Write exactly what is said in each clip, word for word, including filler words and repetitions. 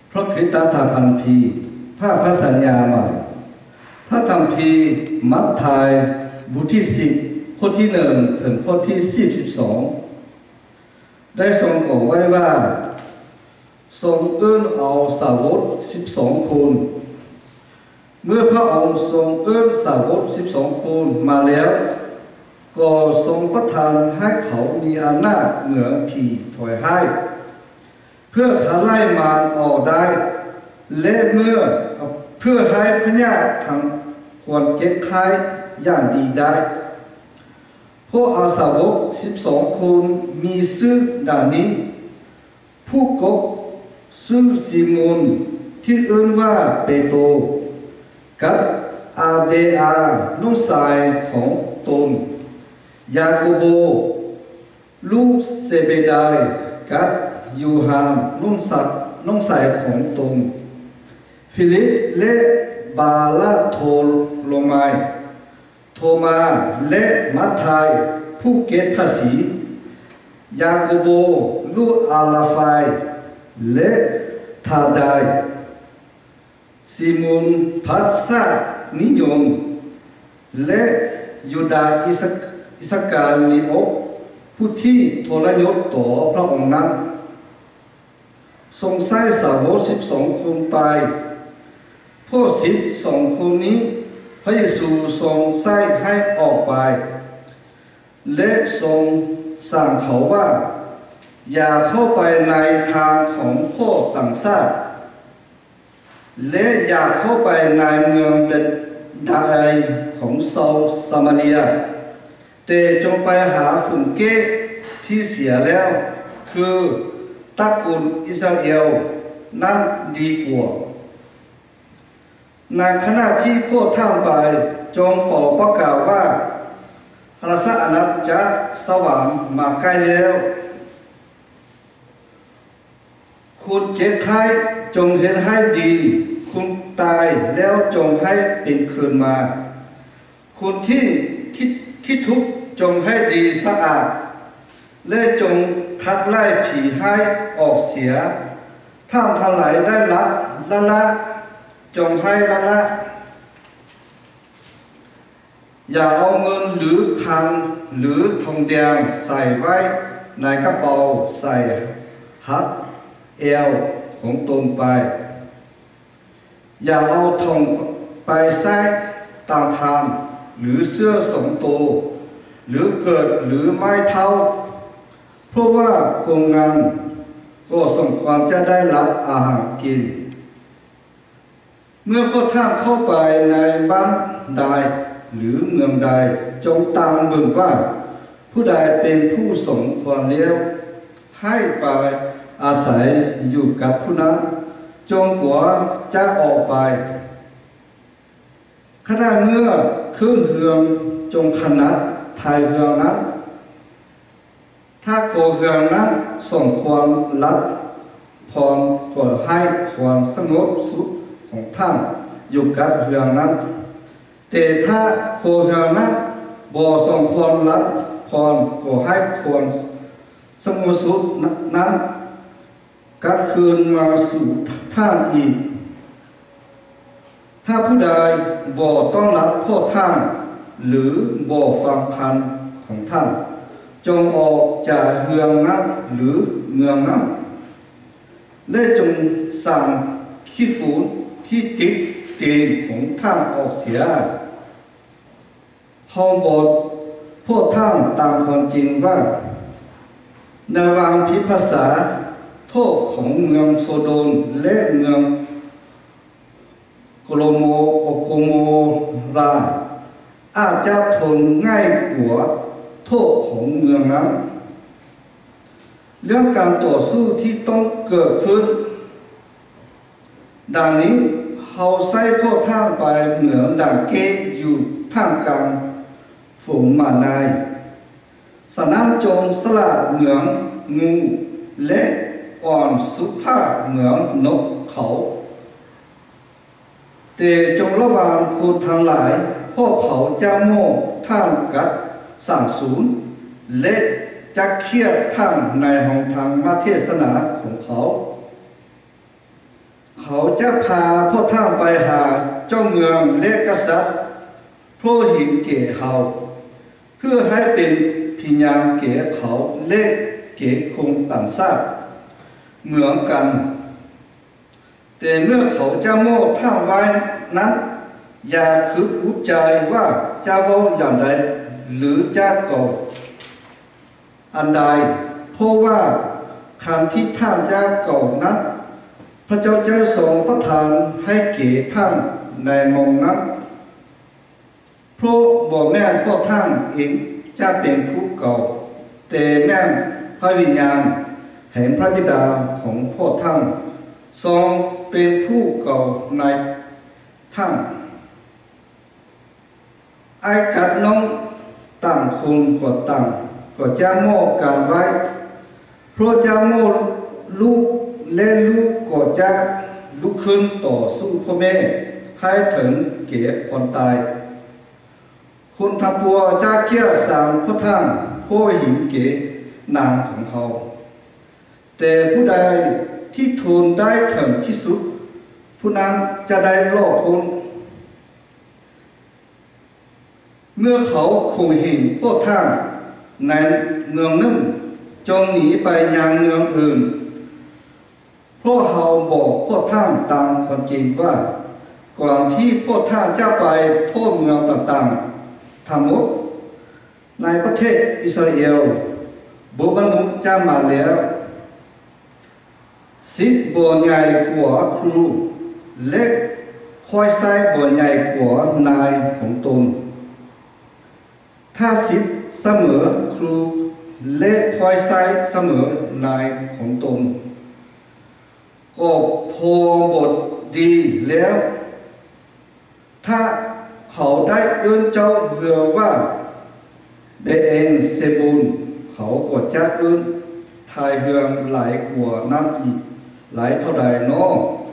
พระคริสตคัมภีร์พระพระสัญญาใหม่พระคัมภีร์มัทธิวบทที่สิบข้อที่หนึ่งถึงข้อที่สิบสิบสองได้ทรงกล่าวไว้ว่าทรงเอื้อนเอาสาวกสิบสองคนเมื่อพระองค์ทรงเอื้อนสาวกสิบสองคนมาแล้วก็ทรงประทานให้เขามีอำนาจเหมือนผีถอยให้เพื่อขับไล่มารออกได้และเมื่อเพื่อให้พญาทั้งความเจ็บไข้อย่างดีได้พวกอาสาวกสิบสองคนมีชื่อดังนี้ผู้กบชื่อซิโมนที่เอ่ยว่าเปโตรกับอาเดอาน้องชายของตนยาโคโบลูกเซเบดายกับยูฮานน้องชายน้องชายของตนฟิลิปและบาลาโทโลไมโทมาและมัทธิวผู้เก็บภาษียาโคโบลูกอาลาฟายและทาดายซิโมนพัสซานิยมและยูดาอิสอิสกาลิโอผู้ที่ทรยศต่อพระองค์นั้นทรงใช้สาวกสิบสองคนไปพวกสิบสองคนนี้พระเยซูทรงใช้ให้ออกไปและทรงสั่งเขาว่าอย่าเข้าไปในทางของพวกต่างชาติและอย่าเข้าไปในเมืองใดของชาวซามาเรียแต่จงไปหาฝูงเก้ที่เสียแล้วคือตระกูลอิสราเอลนั้นดีกว่าในขณะที่พวกท่านไปจงเป่าประกาศว่าราชอาณาจักรสวรรค์มาใกล้แล้วคุณเจ็บไข้จงเห็นให้ดีคุณตายแล้วจงให้เป็นคืนมาคุณที่คิดคิดทุกข์จงให้ดีสะอาดและจงคัดไล่ผีให้ออกเสียท่านทั้งหลายได้รับละละจงให้ละละอย่าเอาเงินหรือคันหรือทองแดงใส่ไว้ในกระเป๋าใส่หักเอวของตนไปอย่าเอาทองไปใส่ตามทางหรือเสื้อสองตัวหรือเกิดหรือไม้เท้าเพราะว่าโครงงานก็สมควรจะได้รับอาหารกินเมื่อพวกท่านเข้าไปในบ้านใดหรือเมืองใดจงตามเบิ่งว่าผู้ใดเป็นผู้สมควรแล้วให้ไปอาศัยอยู่กับผู้นั้นจงกว่าจะออกไปขณะเมื่อเครื่องเฮืองจงขนัดทายเฮืองนั้นถ้าโคเฮืองนั้นส่งความรัดพรก็ให้ความสงบสุขของท่านอยู่กับเฮืองนั้นแต่ถ้าโคเฮืองนั้นบ่ส่งความรัดพรก็ให้ความสงบสุขนั้นกลับคืนมาสู่ท่านอีกถ้าผู้ใดบ่ต้อนรับพวกท่านหรือบ่ฟังคำของท่านจงออกจากเฮืองนั้นหรือเมืองนั้นและจงสั่งขี้ฝุ่นที่ติดตีนของท่านออกเสียเฮาบอกพวกท่านตามความจริงว่าในวางพิพากษาโทษของเมืองโซโดมและเมืองโกโลโมโอโกโมราอาจจะทนง่ายกว่าโทษของเมืองนั้นเรื่องการต่อสู้ที่ต้องเกิดขึ้นดังนี้เขาใส่พวกท่านไปเหมือนดังเกอยู่ท่ามกลางฝูงม้าลายสนามจงสลัดเหมือนงูและอ่อนสุภาพเหมือนนกเขาแต่จงระวังคนทั้งหลายพวกเขาจะโม่ท่านกัดสั่งสูญและจะเครียดท่านในห้องทางมาเทศนาของเขา ฉเขาจะพาพ่อท่านไปหาเจ้าเมืองและกษัตริย์โปรดหินเก๋เขาเพื่อให้เป็นพิญญาเก๋เขาและเก๋คงต่างชาติเหมือนกันแต่เมื่อเขาจะโม่ท่าไว้นั้นอย่าคิดอุจใจว่าจะว่าอย่างใดหรือจะก่ออันใดเพราะว่าคำที่ท่านจะก่อนั้นพระเจ้าจะทรงประทานให้เก๋ท่านในมองนั้นเพราะบอกแม่พ่อท่านเองจะเป็นผู้ก่อแต่แม่พระวิญญาณแห่งพระบิดาของพ่อท่านทรงเป็นผู้ก่อในท่านไอ้กัดน้องต่างคนก็ต่างก็จะมอบกันไว้เพราะจะมอบลูกและลูกก็จะลุกขึ้นต่อสู้พ่อแม่ให้ถึงเกียรติคนตายคุณทัพบัวจะเกี่ยวสามพ่อท่านพ่อหินเก๋นางของเขาแต่ผู้ใดที่ทนได้ถึงที่สุดผู้นั้นจะได้รอดพ้นเมื่อเขาคงเห็นพวกท่านในเมืองนั้นจงหนีไปยังเมืองอื่นเพราะเขาบอกพวกท่านตามความจริงว่าก่อนที่พวกท่านจะไปทั่วเมืองต่างๆทั้งหมดในประเทศอิสราเอลบุบนุจะมาแล้วสิทธิ์บ่ใหญ่กว่าครูเล็กคอยใส่บ่ใหญ่กว่านายของตนถ้าสิทธิ์เสมอครูเล็กคอยใส่เสมอนายของตนก็พอบทดีแล้วถ้าเขาได้เอื้อนเจ้าเหือว่าเบเอนเซบุนเขาก็จะเอื้อนทายเหืองหลายกว่านั้นอีกหลายเท่าใดเนาะ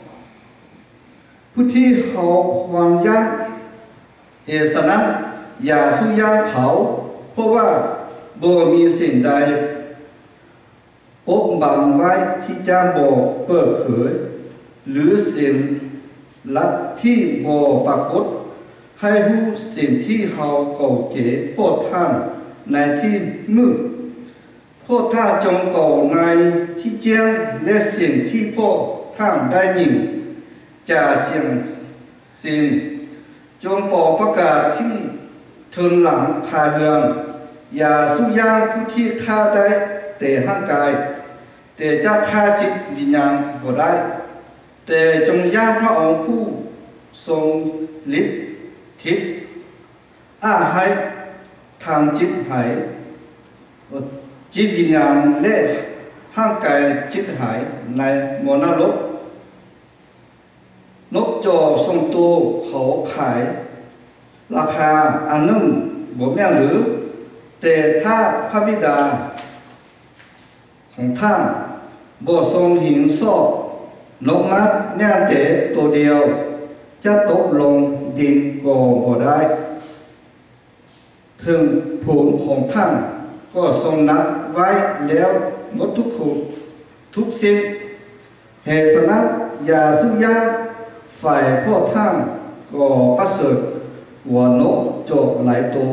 ผู้ที่เขาความยักเหตุนั้นอย่าสู้ยักเขาเพราะว่าบ่มีสิ่งใดปกบังไว้ที่จะบอกเปิดเผยหรือสิ่งลับที่บ่ปรากฏให้รู้สิ่งที่เขาเก่าเก๋พวกท่านในที่มืดพวกท่านจงก่อในที่แจ้งและสิ่งที่พวกท่านได้ยินจากเสียงสิ่งจงบอกประกาศที่เทินหลังคาเรืองอย่าสู้ย่างผู้ที่ฆ่าได้แต่ร่างกายแต่จะฆ่าจิตวิญญาณก็ได้แต่จงย่างพระองค์ผู้ทรงฤทธิ์ทิศอาให้ทางจิตหายจิตวิญญาณและร่างกายจิตหายในมรณะโลกนกจอทรงตัวเขาขายราคาอันนึงบ่แม่นหรือแต่ถ้าพระบิดาของท่านบ่ทรงหินซอกนกนัดแน่แต่ตัวเดียวจะตกลงดินก็บ่ได้ถึงผลของท่านก็ทรงนับไว้แล้วหมดทุกขุทุกสิ่งเหตุนั้นอย่าสู้ย่างฝ่ายพ่อท่านก็ประเสริฐกว่านกจอกหลายตัว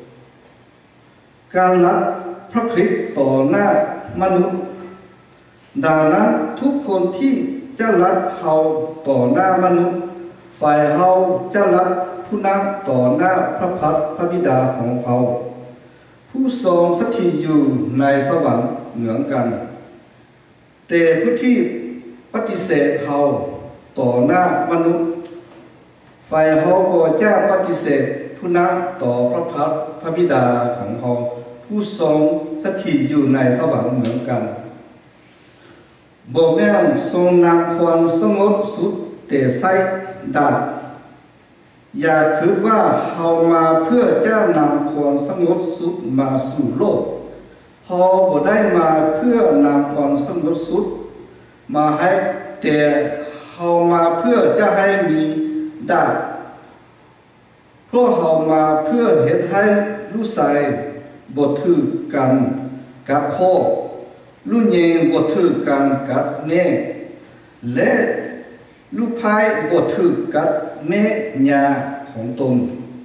การรับพระคริสต์ต่อหน้ามนุษย์ดังนั้นทุกคนที่จะรับเขาต่อหน้ามนุษย์ฝ่ายเขาจะรับผู้นั้นต่อหน้าพระพักตร์พระบิดาของเขาผู้ทรงสถิตอยู่ในสวรรค์เหมือนกันแต่ผู้ที่ปฏิเสธเขาต่อหน้ามนุษย์ฝ่ายเขาก็จะปฏิเสธผู้นั้นต่อพระพักตร์พระบิดาของเขาผู้ทรงสถิตอยู่ในสวรรค์เหมือนกันบ่แม่นทรงนำความสงบสุดแต่ใส่ดาบอย่าคิดว่าเรามาเพื่อจะนำความสงบสุดมาสู่โลกเราบ่ได้มาเพื่อนำความสงบสุดมาให้แต่เรามาเพื่อจะให้มีดาบเพราะเรามาเพื่อเฮ็ดให้ลูกชายบ่ถือกันกับพ่อลูกหญิงบ่ถือกันกับแม่และลูกพายบทถึกกับแม่ยาของตน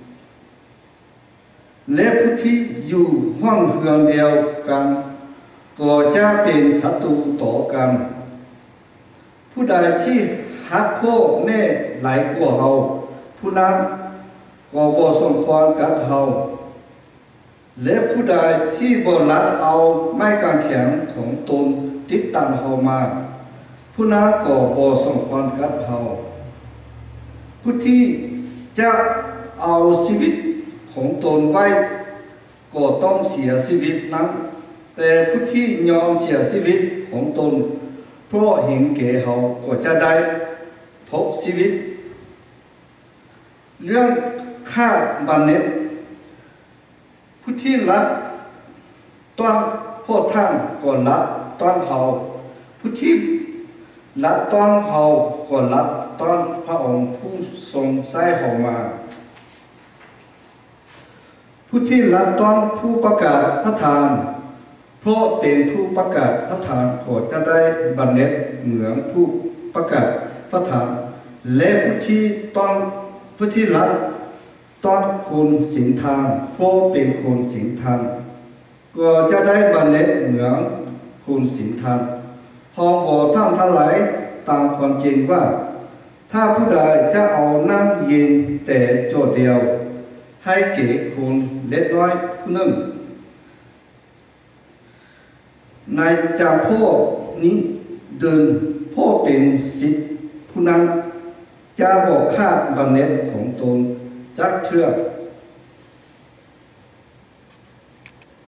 และผู้ที่อยู่ห้องเฮืองเดียวกันก็จะเป็นศัตรูต่อกันผู้ใดที่ฮักพ่อแม่หลายกว่าเฮาผู้นั้นก็บ่สมควรกับเฮาและผู้ใดที่บ่รัดเอาไม้กางแขนของตนติดตามเฮามาผู้นั้นก็บ่สมควรกับเฮาผู้ที่จะเอาชีวิตของตนไว้ก็ต้องเสียชีวิตนั้นแต่ผู้ที่ยอมเสียชีวิตของตนเพราะเห็นแก่เฮาก็จะได้พบชีวิตเรื่องฆ่าบันเน็ตผู้ที่รักต้อนพ่อท่านก็รักต้อนเฮาผู้ที่รักต้อนเฮาก็รักต้อนพระองค์ผู้ทรงใช้เฮามาผู้ที่รักต้อนผู้ประกาศพระทานเพราะเป็นผู้ประกาศพระทานก็จะได้บันเน็ตเหมือนผู้ประกาศพระทานและผู้ที่ต้อนผู้ที่รักต้อนคนศีลธรรมเพราะเป็นคนศีลธรรมก็จะได้บันเน็ตเหมือนคนศีลธรรมเฮาบ่ทำทั้งหลายตามความจริงว่าถ้าผู้ใดจะเอาน้ำเย็นแต่โจทย์เดียวให้เก๋คนเล็กน้อยผู้หนึ่งในจำพวกนี้เดินพ่อเป็นศิษย์ผู้นั้นจะบอกค่าบันเน็ตของตนจักเทือก